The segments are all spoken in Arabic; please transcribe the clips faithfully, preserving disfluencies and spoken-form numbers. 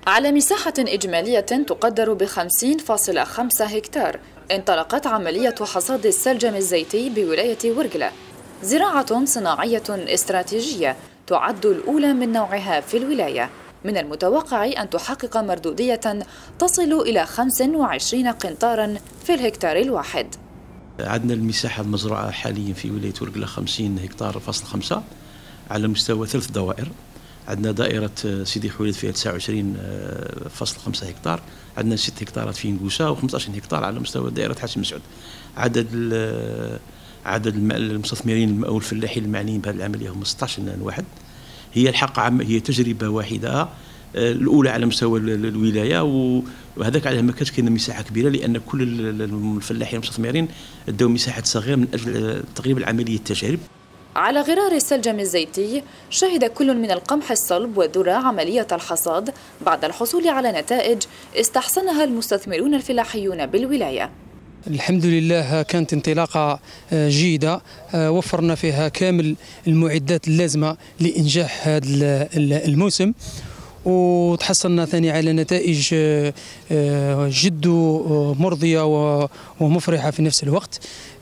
على مساحة إجمالية تقدر ب خمسين فاصلة خمسة هكتار انطلقت عملية حصاد السلجم الزيتي بولاية ورقلة، زراعة صناعية استراتيجية تعد الأولى من نوعها في الولاية. من المتوقع أن تحقق مردودية تصل إلى خمسة وعشرين قنطارا في الهكتار الواحد. عندنا المساحة المزروعة حاليا في ولاية ورقلة خمسين هكتار فاصل خمسة على مستوى ثلاث دوائر. عندنا دائرة سيدي حويلد فيها تسعة وعشرين فاصل خمسة هكتار، عندنا ست هكتارات في نقوسة و15 هكتار على مستوى دائرة حاج مسعود. عدد عدد المستثمرين المقاول الفلاحين المعنيين بهذه العملية هم ستة عشر واحد. هي الحق هي تجربة واحدة الأولى على مستوى الولاية، وهذاك على ما كانت كاينه مساحة كبيرة لأن كل الفلاحين المستثمرين داو مساحات صغيرة من أجل تقريبا عملية التجارب. على غرار السلجم الزيتي شهد كل من القمح الصلب والذرة عملية الحصاد بعد الحصول على نتائج استحسنها المستثمرون الفلاحيون بالولاية. الحمد لله كانت انطلاقة جيدة، وفرنا فيها كامل المعدات اللازمة لإنجاح هذا الموسم، وتحصلنا ثاني على نتائج جد مرضية ومفرحة في نفس الوقت.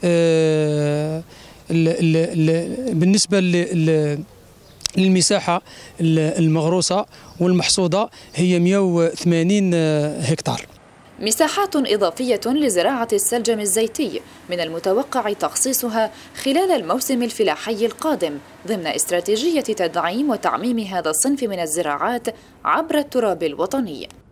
بالنسبة للمساحة المغروسة والمحصودة هي مئة وثمانين هكتار. مساحات إضافية لزراعة السلجم الزيتي من المتوقع تخصيصها خلال الموسم الفلاحي القادم ضمن استراتيجية تدعيم وتعميم هذا الصنف من الزراعات عبر التراب الوطني.